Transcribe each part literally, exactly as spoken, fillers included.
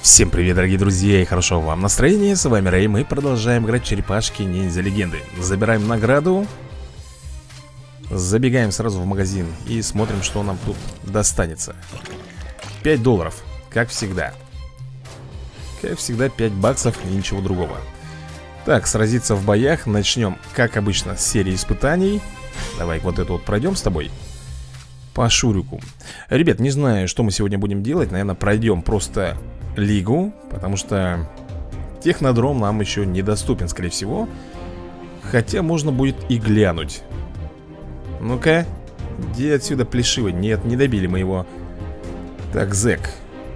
Всем привет, дорогие друзья, и хорошо вам настроения. С вами Рэй, мы продолжаем играть в черепашки ниндзя легенды. Забираем награду. Забегаем сразу в магазин и смотрим, что нам тут достанется. пять долларов, как всегда. Как всегда, пять баксов и ничего другого. Так, сразиться в боях. Начнем, как обычно, с серии испытаний. Давай вот это вот пройдем с тобой по Шурику. Ребят, не знаю, что мы сегодня будем делать. Наверное, пройдем просто лигу, потому что технодром нам еще недоступен, скорее всего. Хотя можно будет и глянуть. Ну-ка, где отсюда плешивый? Нет, не добили мы его. Так, зэк.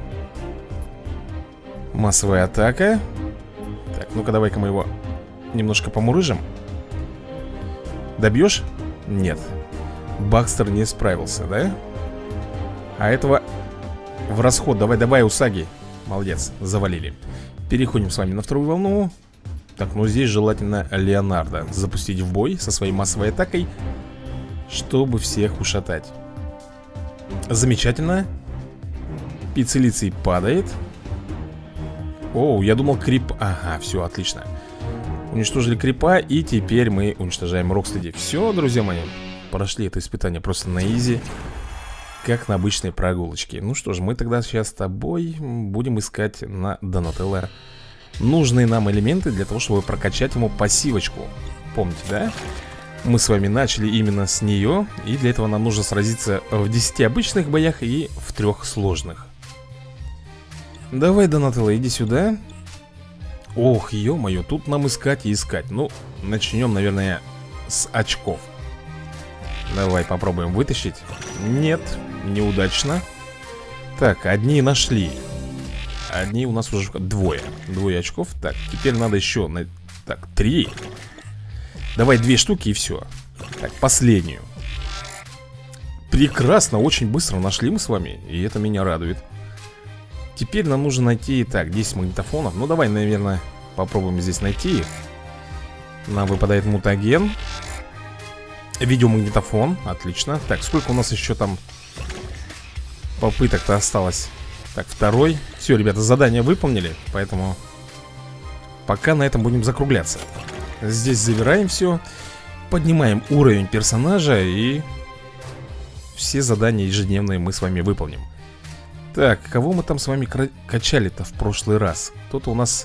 Массовая атака. Так, ну-ка, давай-ка мы его немножко помурыжим. Добьешь? Нет. Бакстер не справился, да? А этого в расход. Давай, давай, Усаги. Молодец, завалили. Переходим с вами на вторую волну. Так, ну здесь желательно Леонардо запустить в бой со своей массовой атакой, чтобы всех ушатать. Замечательно. Пиццелицей падает. Оу, я думал крип... Ага, все, отлично. Уничтожили крипа, и теперь мы уничтожаем Рокстеди. Все, друзья мои, прошли это испытание просто на изи, как на обычной прогулочке. Ну что ж, мы тогда сейчас с тобой будем искать на Донателло нужные нам элементы для того, чтобы прокачать ему пассивочку. Помните, да? Мы с вами начали именно с нее, и для этого нам нужно сразиться в десяти обычных боях и в трех сложных. Давай, Донателло, иди сюда. Ох, ё-моё, тут нам искать и искать. Ну, начнем, наверное, с очков. Давай попробуем вытащить. Нет, неудачно. Так, одни нашли. Одни у нас уже двое. Двое очков. Так, теперь надо еще на... Так, три. Давай две штуки и все. Так, последнюю. Прекрасно, очень быстро нашли мы с вами. И это меня радует. Теперь нам нужно найти, так, десять магнитофонов. Ну, давай, наверное, попробуем здесь найти их. Нам выпадает мутаген. Видеомагнитофон, отлично. Так, сколько у нас еще там попыток-то осталось? Так, второй. Все, ребята, задание выполнили, поэтому пока на этом будем закругляться. Здесь забираем все. Поднимаем уровень персонажа, и все задания ежедневные мы с вами выполним. Так, кого мы там с вами качали-то в прошлый раз? Кто-то у нас...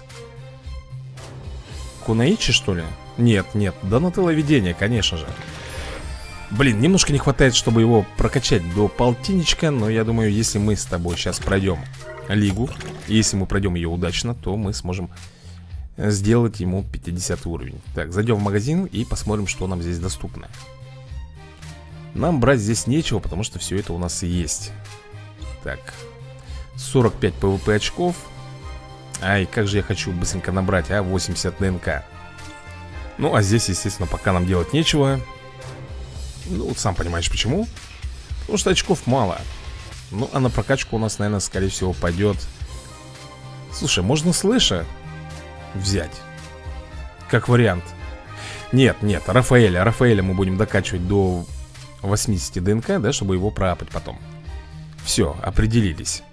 Кунаичи, что ли? Нет, нет, Донателло видение, конечно же. Блин, немножко не хватает, чтобы его прокачать до полтинничка. Но я думаю, если мы с тобой сейчас пройдем лигу, и если мы пройдем ее удачно, то мы сможем сделать ему пятидесятый уровень. Так, зайдем в магазин и посмотрим, что нам здесь доступно. Нам брать здесь нечего, потому что все это у нас и есть. Так, сорок пять пэ вэ пэ очков. Ай, как же я хочу быстренько набрать, а, восемьдесят ДНК. Ну, а здесь, естественно, пока нам делать нечего. Ну, сам понимаешь почему. Потому что очков мало. Ну, а на прокачку у нас, наверное, скорее всего пойдет... Слушай, можно слэша взять как вариант. Нет, нет, Рафаэля Рафаэля мы будем докачивать до восьмидесяти ДНК, да, чтобы его проапать потом. Все, определились.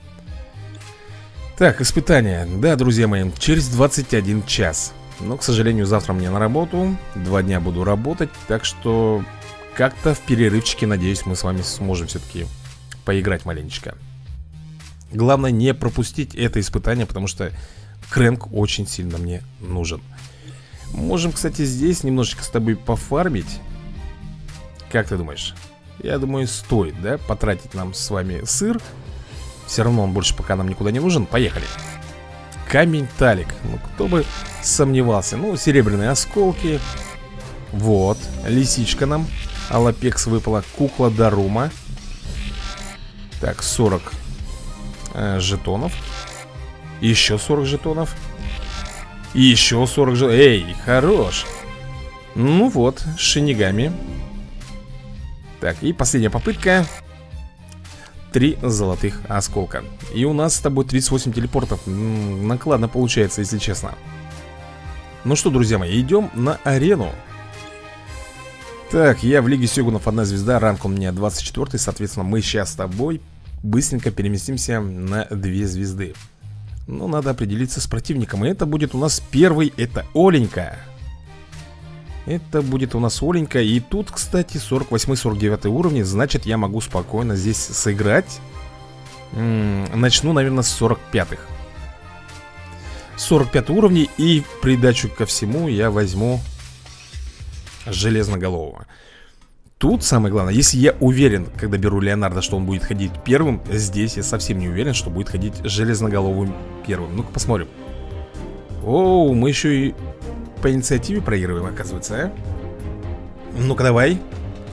Так, испытание. Да, друзья мои, через двадцать один час. Но, к сожалению, завтра мне на работу. Два дня буду работать, так что... Как-то в перерывчике, надеюсь, мы с вами сможем все-таки поиграть маленечко. Главное не пропустить это испытание, потому что Крэнк очень сильно мне нужен. Можем, кстати, здесь немножечко с тобой пофармить. Как ты думаешь? Я думаю, стоит, да, потратить нам с вами сыр. Все равно он больше пока нам никуда не нужен. Поехали. Камень талик. Ну, кто бы сомневался. Ну, серебряные осколки. Вот, лисичка нам. Алапекс выпала, кукла Дарума. Так, сорок э, жетонов. Еще сорок жетонов. И еще сорок жетонов. Эй, хорош. Ну вот, шинигами. Так, и последняя попытка. Три золотых осколка. И у нас с тобой тридцать восемь телепортов. М-м, накладно получается, если честно. Ну что, друзья мои, идем на арену. Так, я в Лиге Сёгунов одна звезда, ранг у меня двадцать четыре, соответственно, мы сейчас с тобой быстренько переместимся на две звезды. Но надо определиться с противником. И это будет у нас первый, это Оленька. Это будет у нас Оленька. И тут, кстати, сорок восьмой сорок девятый уровни. Значит, я могу спокойно здесь сыграть. М-м, начну, наверное, с сорок пятых. сорок пятый уровней. И в придачу ко всему я возьму Железноголового. Тут самое главное, если я уверен, когда беру Леонардо, что он будет ходить первым, здесь я совсем не уверен, что будет ходить Железноголовым первым. Ну-ка посмотрим. Оу, мы еще и по инициативе проигрываем, оказывается, а? Ну-ка давай.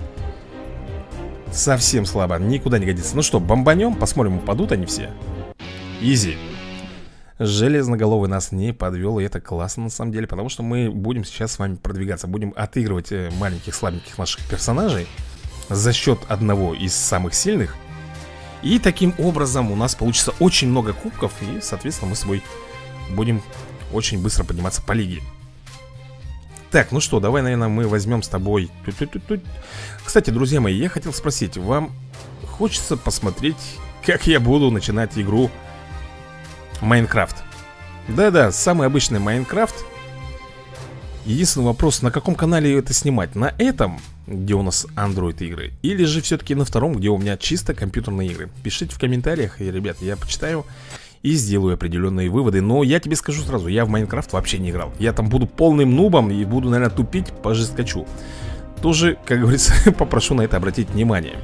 Совсем слабо, никуда не годится. Ну что, бомбанем, посмотрим, упадут они все. Изи. Железноголовый нас не подвел, и это классно на самом деле, потому что мы будем сейчас с вами продвигаться. Будем отыгрывать маленьких слабеньких наших персонажей за счет одного из самых сильных. И таким образом у нас получится очень много кубков, и, соответственно, мы с собой будем очень быстро подниматься по лиге. Так, ну что, давай, наверное, мы возьмем с тобой... Ту-ту-ту-ту. Кстати, друзья мои, я хотел спросить, вам хочется посмотреть, как я буду начинать игру Майнкрафт? Да-да, самый обычный Майнкрафт. Единственный вопрос, на каком канале это снимать? На этом, где у нас Android игры, или же все-таки на втором, где у меня чисто компьютерные игры? Пишите в комментариях, и, ребят, я почитаю и сделаю определенные выводы. Но я тебе скажу сразу, я в Майнкрафт вообще не играл. Я там буду полным нубом и буду, наверное, тупить по жесткачу. Тоже, как говорится, попрошу на это обратить внимание.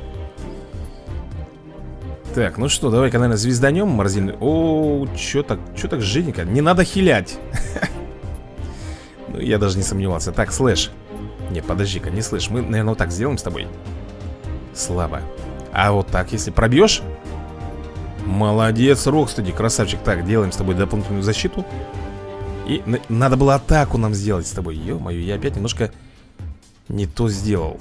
Так, ну что, давай-ка, наверное, звезданем морозильный. О, чё так, чё так жиденько? Не надо хилять. Ну, я даже не сомневался. Так, слэш. Не, подожди-ка, не слэш. Мы, наверное, вот так сделаем с тобой. Слабо. А вот так, если пробьешь. Молодец, Рокстеди, красавчик. Так, делаем с тобой дополнительную защиту. И на надо было атаку нам сделать с тобой. Ё-моё, я опять немножко не то сделал.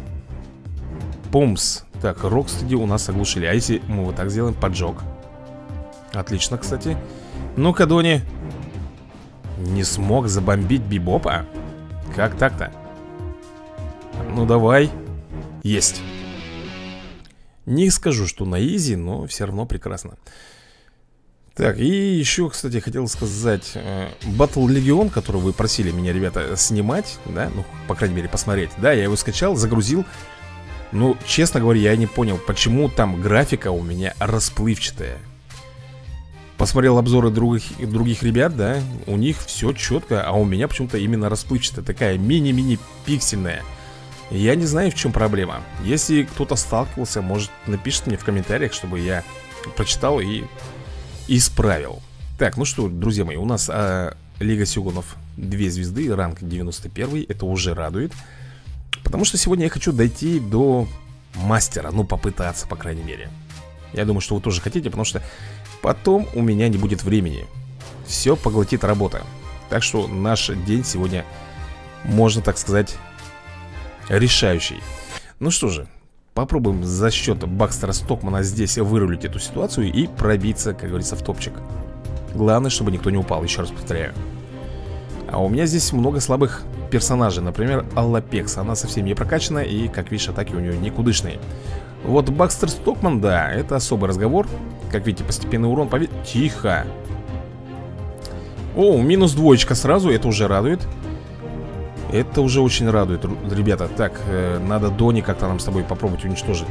Пумс. Так, Рокстеди у нас оглушили. А если мы вот так сделаем, поджог. Отлично, кстати. Ну-ка, Дони. Не смог забомбить Бибопа? Как так-то? Ну, давай. Есть. Не скажу, что на изи, но все равно прекрасно. Так, и еще, кстати, хотел сказать, Battle Legion, который вы просили меня, ребята, снимать, да, ну, по крайней мере, посмотреть. Да, я его скачал, загрузил. Ну, честно говоря, я не понял, почему там графика у меня расплывчатая. Посмотрел обзоры других, других ребят, да, у них все четко, а у меня почему-то именно расплывчатая, такая мини-мини пиксельная. Я не знаю, в чем проблема. Если кто-то сталкивался, может, напишите мне в комментариях, чтобы я прочитал и исправил. Так, ну что, друзья мои, у нас а, Лига Сёгунов две звезды, ранг девяносто один, это уже радует. Потому что сегодня я хочу дойти до мастера, ну, попытаться, по крайней мере. Я думаю, что вы тоже хотите, потому что потом у меня не будет времени. Все поглотит работа. Так что наш день сегодня, можно так сказать, решающий. Ну что же, попробуем за счет Бакстера Стокмана здесь вырулить эту ситуацию и пробиться, как говорится, в топчик. Главное, чтобы никто не упал, еще раз повторяю. А у меня здесь много слабых персонажей. Например, Аллапекс. Она совсем не прокачана, и, как видишь, атаки у нее никудышные. Вот Бакстер Стокман, да, это особый разговор. Как видите, постепенный урон пове... Тихо. О, минус двоечка сразу, это уже радует. Это уже очень радует, ребята. Так, э, надо Дони как-то нам с тобой попробовать уничтожить.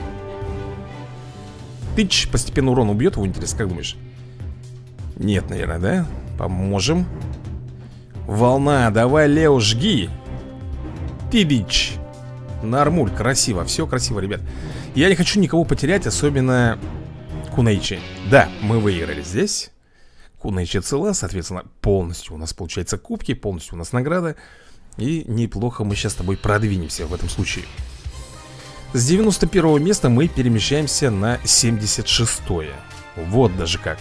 Тыч, постепенно урон убьет его, интересно, как думаешь? Нет, наверное, да? Поможем. Волна, давай, Лео, жги. Тидич. Нормуль, красиво, все красиво, ребят. Я не хочу никого потерять, особенно Кунаичи. Да, мы выиграли здесь. Кунаичи цела, соответственно, полностью у нас получается кубки, полностью у нас награда. И неплохо мы сейчас с тобой продвинемся в этом случае. С девяносто первого места мы перемещаемся на семьдесят шестое. Вот даже как.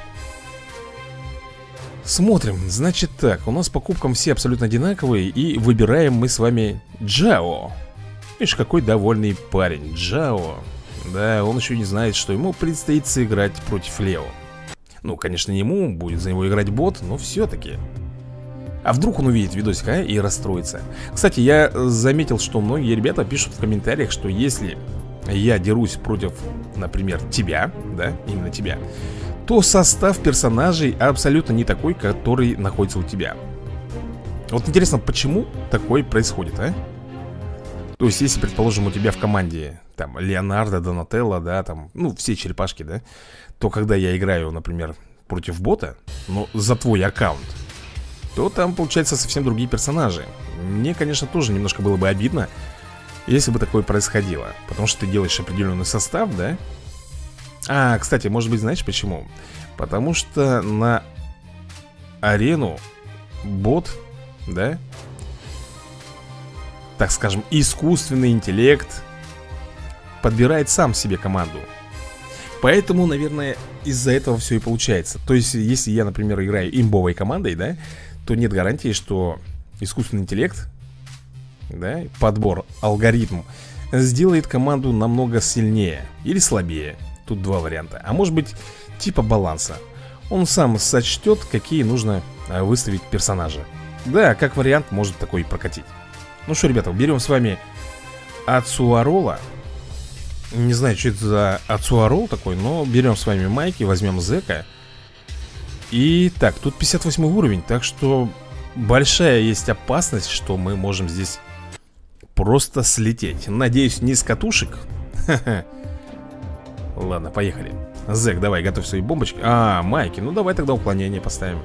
Смотрим, значит так, у нас по кубкам все абсолютно одинаковые. И выбираем мы с вами Джао. Видишь, какой довольный парень, Джао. Да, он еще не знает, что ему предстоит сыграть против Лео. Ну, конечно, не ему, будет за него играть бот, но все-таки. А вдруг он увидит видосик, а, и расстроится. Кстати, я заметил, что многие ребята пишут в комментариях, что если я дерусь против, например, тебя, да, именно тебя, то состав персонажей абсолютно не такой, который находится у тебя. Вот интересно, почему такое происходит, а? То есть, если, предположим, у тебя в команде там Леонардо, Донателло, да, там, ну, все черепашки, да, то когда я играю, например, против бота, но за твой аккаунт, то там, получается, совсем другие персонажи. Мне, конечно, тоже немножко было бы обидно, если бы такое происходило. Потому что ты делаешь определенный состав, да? А, кстати, может быть, знаешь почему? Потому что на арену бот, да, так скажем, искусственный интеллект подбирает сам себе команду. Поэтому, наверное, из-за этого все и получается. То есть, если я, например, играю имбовой командой, да, то нет гарантии, что искусственный интеллект, да, подбор, алгоритм сделает команду намного сильнее или слабее. Тут два варианта. А может быть, типа баланса. Он сам сочтет, какие нужно выставить персонажи. Да, как вариант, может такой прокатить. Ну что, ребята, берем с вами Ацуарола. Не знаю, что это за Ацуарол такой, но берем с вами Майки, возьмем Зека. И так, тут пятьдесят восьмой уровень, так что большая есть опасность, что мы можем здесь просто слететь. Надеюсь, не с катушек. Ха-ха. Ладно, поехали. Зек, давай, готовь свои бомбочки. А, Майки, ну давай тогда уклонение поставим.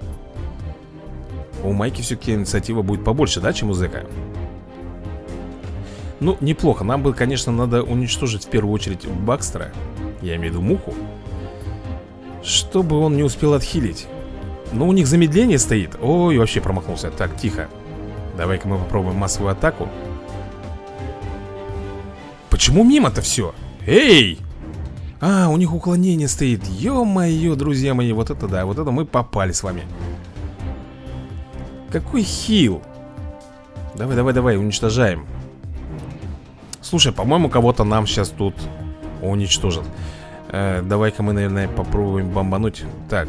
У Майки все-таки инициатива будет побольше, да, чем у Зека? Ну, неплохо. Нам бы, конечно, надо уничтожить в первую очередь Бакстера. Я имею в виду муху. Чтобы он не успел отхилить. Но у них замедление стоит. Ой, вообще промахнулся. Так, тихо. Давай-ка мы попробуем массовую атаку. Почему мимо-то все? Эй! А, у них уклонение стоит. Ё-моё, друзья мои, вот это да, вот это мы попали с вами. Какой хил? Давай, давай, давай, уничтожаем. Слушай, по-моему, кого-то нам сейчас тут уничтожат. э, Давай-ка мы, наверное, попробуем бомбануть. Так.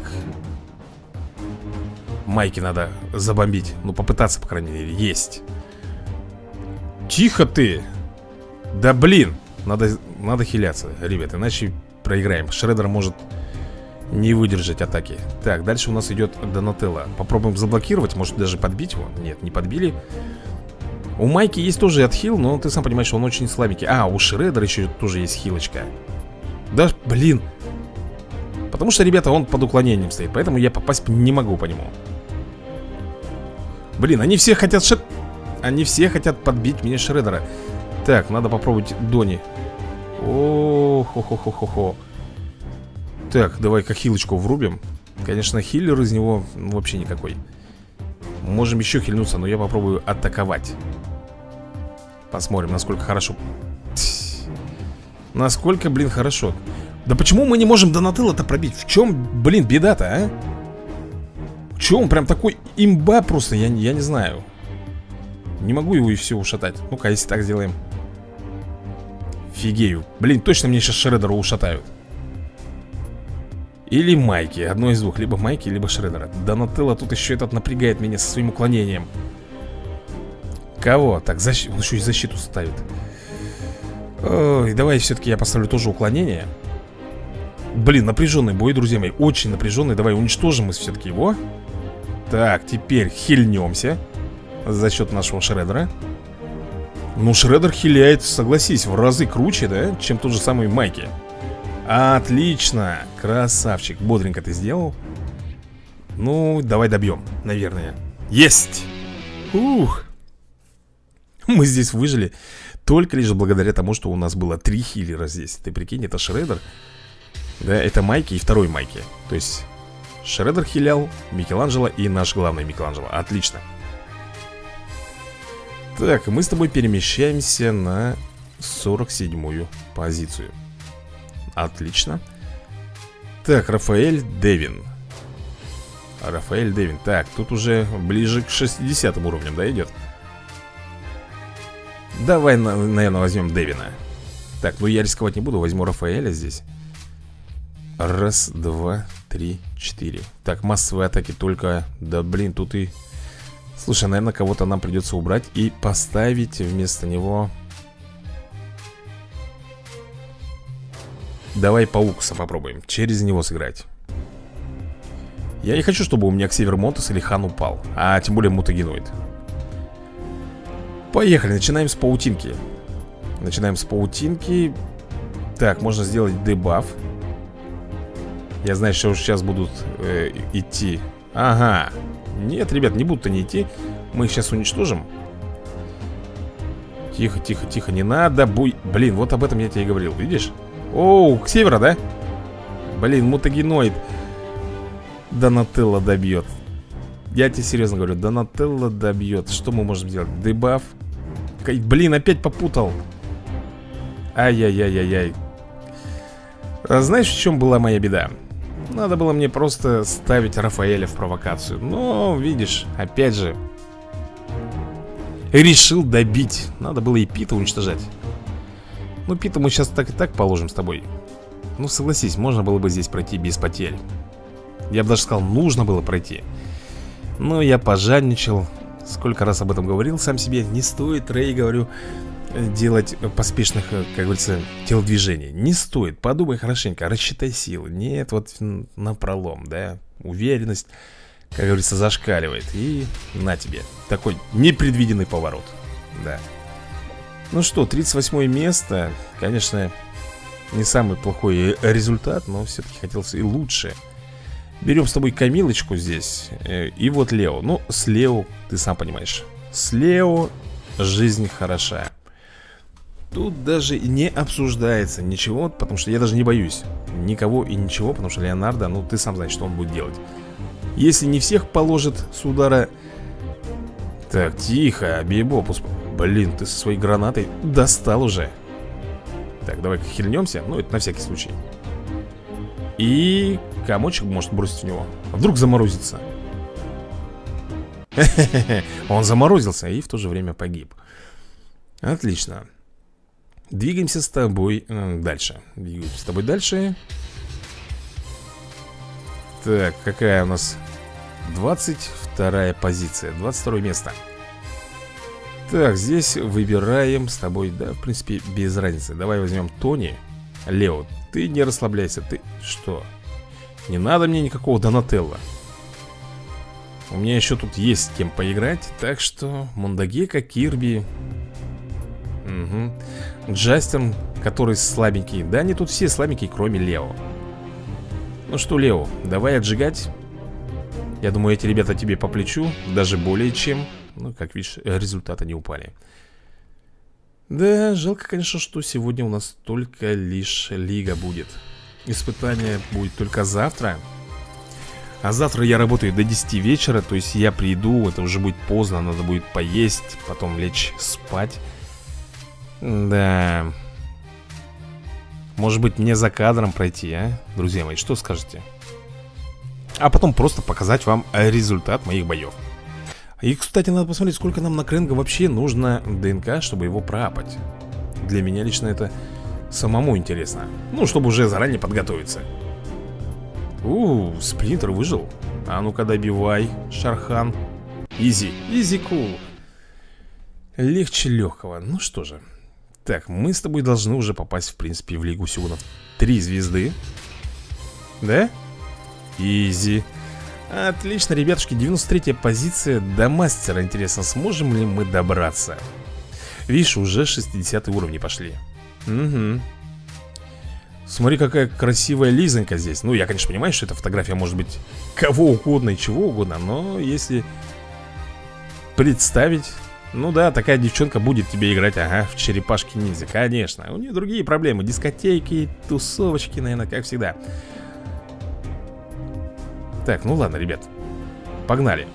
Майки надо забомбить. Ну, попытаться, по крайней мере, есть. Тихо ты. Да блин. Надо, надо хиляться, ребят, иначе проиграем. Шреддер может не выдержать атаки. Так, дальше у нас идет Донателло. Попробуем заблокировать, может даже подбить его. Нет, не подбили. У Майки есть тоже отхил, но ты сам понимаешь, что он очень слабенький. А, у Шреддера еще тоже есть хилочка. Да, блин. Потому что, ребята, он под уклонением стоит, поэтому я попасть не могу по нему. Блин, они все хотят шед... Они все хотят подбить мне Шреддера. Так, надо попробовать Дони. О-хо-хо-хо-хо-хо. Так, давай-ка хилочку врубим. Конечно, хиллер из него ну, вообще никакой. Можем еще хильнуться, но я попробую атаковать. Посмотрим, насколько хорошо. Тс. Насколько, блин, хорошо. Да почему мы не можем Донателло-то пробить? В чем, блин, беда-то, а? В чем прям такой имба просто, я, я не знаю. Не могу его и все ушатать. Ну-ка, если так сделаем. Фигею. Блин, точно мне сейчас Шреддера ушатают. Или Майки, одно из двух. Либо Майки, либо Шреддера. Донателло тут еще этот напрягает меня со своим уклонением. Кого? Так, защ... он еще и защиту ставит. Ой, давай все-таки я поставлю тоже уклонение. Блин, напряженный бой, друзья мои. Очень напряженный. Давай уничтожим мы все-таки его. Так, теперь хильнемся за счет нашего Шреддера. Ну, Шреддер хиляет, согласись, в разы круче, да, чем тот же самый Майки. Отлично, красавчик. Бодренько ты сделал. Ну, давай добьем, наверное. Есть! Ух! Мы здесь выжили только лишь благодаря тому, что у нас было три хиллера здесь. Ты прикинь, это Шреддер. Да, это Майки и второй Майки. То есть Шреддер хилял, Микеланджело и наш главный Микеланджело. Отлично. Так, мы с тобой перемещаемся на сорок седьмую позицию. Отлично. Так, Рафаэль Девин. Рафаэль Девин. Так, тут уже ближе к шестидесятым уровням, да, идет? Давай, наверное, возьмем Девина. Так, ну я рисковать не буду, возьму Рафаэля здесь. Раз, два, три, четыре. Так, массовые атаки только... Да, блин, тут и... Слушай, наверное, кого-то нам придется убрать и поставить вместо него... Давай Паукса попробуем, через него сыграть. Я не хочу, чтобы у меня Ксивер Монтес или Хан упал. А тем более мутагеноид. Поехали, начинаем с паутинки. Начинаем с паутинки. Так, можно сделать дебаф. Я знаю, что сейчас будут э, идти. Ага. Нет, ребят, не будут они идти. Мы их сейчас уничтожим. Тихо, тихо, тихо, не надо буй... Блин, вот об этом я тебе и говорил, видишь? Оу, к северу, да? Блин, мутагеноид Донателло добьет. Я тебе серьезно говорю, Донателло добьет. Что мы можем сделать? Дебаф. Блин, опять попутал. Ай-яй-яй-яй-яй. А знаешь, в чем была моя беда? Надо было мне просто ставить Рафаэля в провокацию. Но, видишь, опять же решил добить. Надо было и Пита уничтожать. Ну, Пита мы сейчас так и так положим с тобой. Ну, согласись, можно было бы здесь пройти без потерь. Я бы даже сказал, нужно было пройти. Но я пожадничал. Сколько раз об этом говорил сам себе. Не стоит, Рэй, говорю, делать поспешных, как говорится, телодвижений. Не стоит, подумай хорошенько, рассчитай силы. Нет, вот напролом, да. Уверенность, как говорится, зашкаливает. И на тебе, такой непредвиденный поворот. Да. Ну что, тридцать восьмое место. Конечно, не самый плохой результат, но все-таки хотелось и лучше. Берем с тобой Камилочку здесь. И вот Лео. Ну, с Лео, ты сам понимаешь, с Лео жизнь хороша. Тут даже не обсуждается ничего, потому что я даже не боюсь никого и ничего, потому что Леонардо, ну, ты сам знаешь, что он будет делать. Если не всех положит с удара. Так, тихо, Бибоп. Блин, ты со своей гранатой достал уже. Так, давай-ка хильнемся. Ну, это на всякий случай. И комочек может бросить в него. А вдруг заморозится. Он заморозился и в то же время погиб. Отлично. Двигаемся с тобой э, дальше. Двигаемся с тобой дальше. Так, какая у нас? двадцать вторая позиция, двадцать второе место. Так, здесь выбираем с тобой, да, в принципе, без разницы. Давай возьмем Тони. Лео, ты не расслабляйся. Ты что? Не надо мне никакого Донателло. У меня еще тут есть с кем поиграть. Так что Мондагека, Кирби. Угу. Джастин, который слабенький. Да, они тут все слабенькие, кроме Лео. Ну что, Лео, давай отжигать. Я думаю, эти ребята тебе по плечу. Даже более чем. Ну, как видишь, результаты не упали. Да, жалко, конечно, что сегодня у нас только лишь лига будет. Испытание будет только завтра. А завтра я работаю до десяти вечера. То есть я приду, это уже будет поздно. Надо будет поесть, потом лечь спать. Да. Может быть, мне за кадром пройти, а? Друзья мои, что скажете? А потом просто показать вам результат моих боев. И, кстати, надо посмотреть, сколько нам на Кренга вообще нужно ДНК, чтобы его проапать. Для меня лично это самому интересно. Ну, чтобы уже заранее подготовиться. У, Сплинтер выжил. А ну-ка добивай, Шархан. Изи, изи кул. Легче легкого. Ну что же. Так, мы с тобой должны уже попасть, в принципе, в Лигу Сюгунов. Три звезды. Да? Изи. Отлично, ребятушки, девяносто третья позиция до мастера. Интересно, сможем ли мы добраться? Видишь, уже шестидесятые уровни пошли. Угу. Смотри, какая красивая Лизонька здесь. Ну, я, конечно, понимаю, что эта фотография может быть кого угодно и чего угодно. Но если представить... Ну да, такая девчонка будет тебе играть, ага, в черепашки-ниндзя. Конечно, у нее другие проблемы. Дискотеки, тусовочки, наверное, как всегда. Так, ну ладно, ребят. Погнали.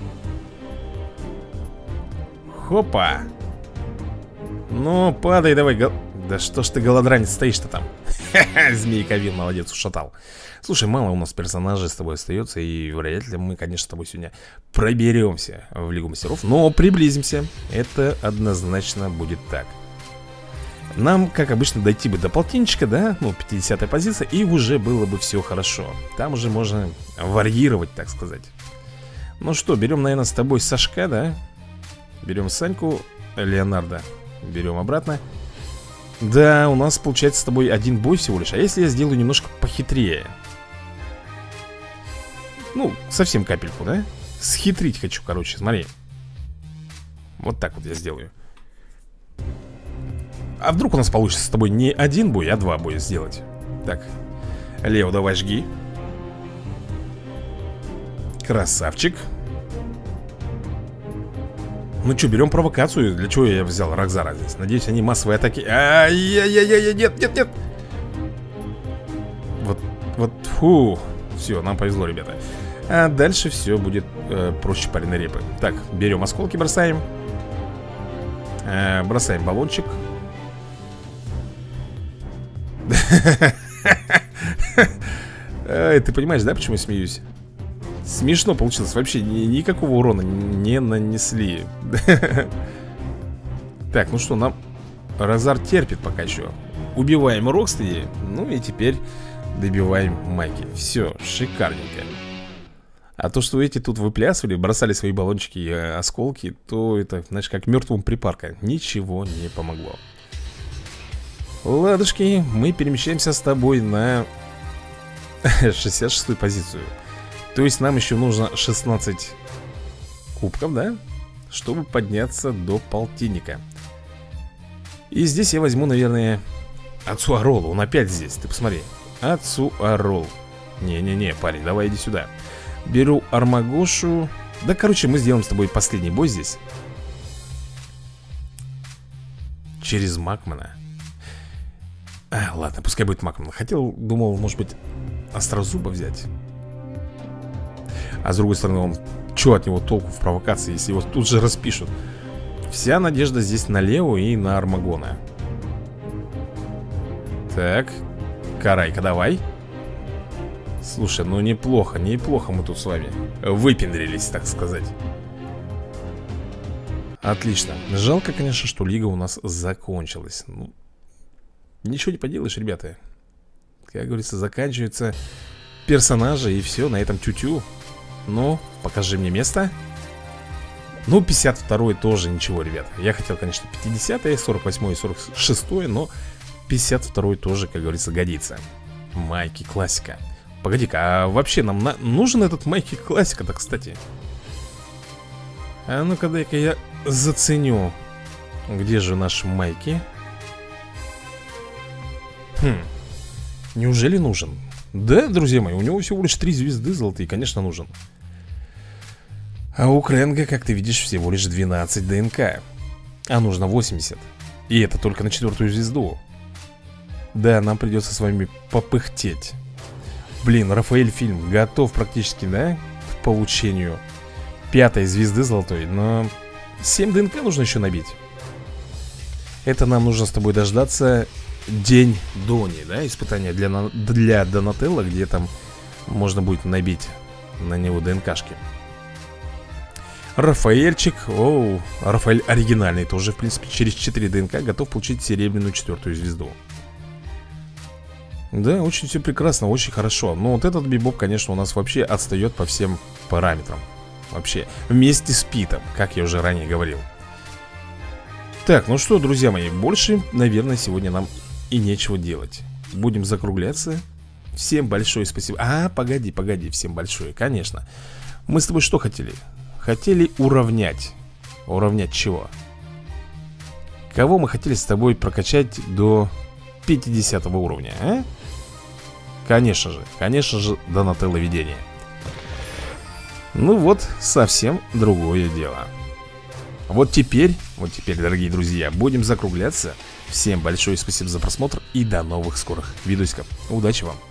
Хопа. Ну, падай давай, гол... Да что ж ты, голодранец, стоишь-то там? Ха-ха, Змейковин, молодец, ушатал. Слушай, мало у нас персонажей с тобой остается. И вряд ли мы, конечно, с тобой сегодня проберемся в Лигу Мастеров. Но приблизимся. Это однозначно будет так. Нам, как обычно, дойти бы до полтинничка, да? Ну, пятидесятая позиция. И уже было бы все хорошо. Там уже можно варьировать, так сказать. Ну что, берем, наверное, с тобой Сашка, да? Берем Саньку, Леонардо. Берем обратно. Да, у нас получается с тобой один бой всего лишь. А если я сделаю немножко похитрее? Ну, совсем капельку, да? Схитрить хочу, короче, смотри. Вот так вот я сделаю. А вдруг у нас получится с тобой не один бой, а два боя сделать. Так, Лео, давай жги. Красавчик. Ну что, берем провокацию. Для чего я взял Рокзара здесь? Надеюсь, они массовые атаки. Ай-яй-яй-яй, нет, нет, нет. Вот, вот, фу. Все, нам повезло, ребята. А дальше все будет э, проще пареной репы. Так, берем осколки, бросаем. э, Бросаем баллончик. Ты понимаешь, да, почему я смеюсь? Смешно получилось, вообще ни, никакого урона не нанесли. Так, ну что, нам Рокзар терпит пока еще. Убиваем Рокстеди. Ну и теперь добиваем Майки. Все, шикарненько. А то, что эти тут выплясывали, бросали свои баллончики и осколки, то это, знаешь, как мертвому припарка. Ничего не помогло. Ладушки, мы перемещаемся с тобой на шестьдесят шестую позицию. То есть нам еще нужно шестнадцать кубков, да? Чтобы подняться до полтинника. И здесь я возьму, наверное, Ацуарол. Он опять здесь, ты посмотри. Ацуарол. Не-не-не, парень, давай иди сюда. Беру Армагошу. Да, короче, мы сделаем с тобой последний бой здесь. Через Макмана. А, ладно, пускай будет Макман. Хотел, думал, может быть, Острозуба взять. А с другой стороны, он... Че от него толку в провокации, если его тут же распишут? Вся надежда здесь на Лео и на Армагона. Так, Карайка, давай. Слушай, ну неплохо, неплохо мы тут с вами выпендрились, так сказать. Отлично. Жалко, конечно, что лига у нас закончилась. Ну, ничего не поделаешь, ребята. Как говорится, заканчиваются персонажи, и все, на этом тю-тю. Ну, покажи мне место. Ну, пятьдесят второй тоже ничего, ребят. Я хотел, конечно, пятидесятое, сорок восьмое и сорок шестое, но пятьдесят второй тоже, как говорится, годится. Майки классика. Погоди-ка, а вообще нам на... нужен этот Майки классика-то, кстати? А ну-ка, дай-ка я заценю. Где же наш Майки? Хм. Неужели нужен? Да, друзья мои, у него всего лишь три звезды золотые, конечно, нужен. А у Крэнга, как ты видишь, всего лишь двенадцать ДНК. А нужно восемьдесят. И это только на четвертую звезду. Да, нам придется с вами попыхтеть. Блин, Рафаэль фильм готов практически, да, к получению пятой звезды золотой. Но семь ДНК нужно еще набить. Это нам нужно с тобой дождаться день Дони, да, испытание для, для Донателло, где там можно будет набить на него ДНКшки. Рафаэльчик, оу, Рафаэль оригинальный тоже, в принципе, через четыре ДНК готов получить серебряную четвертую звезду. Да, очень все прекрасно, очень хорошо. Но вот этот Бибоп, конечно, у нас вообще отстает по всем параметрам. Вообще, вместе с Питом, как я уже ранее говорил. Так, ну что, друзья мои, больше, наверное, сегодня нам и нечего делать. Будем закругляться. Всем большое спасибо. А, погоди, погоди, всем большое, конечно. Мы с тобой что хотели? Хотели уравнять. Уравнять чего? Кого мы хотели с тобой прокачать до пятидесятого уровня, а? Конечно же, конечно же, Донателло видение. Ну вот, совсем другое дело. Вот теперь, вот теперь, дорогие друзья, будем закругляться. Всем большое спасибо за просмотр и до новых скорых видосиков. Удачи вам!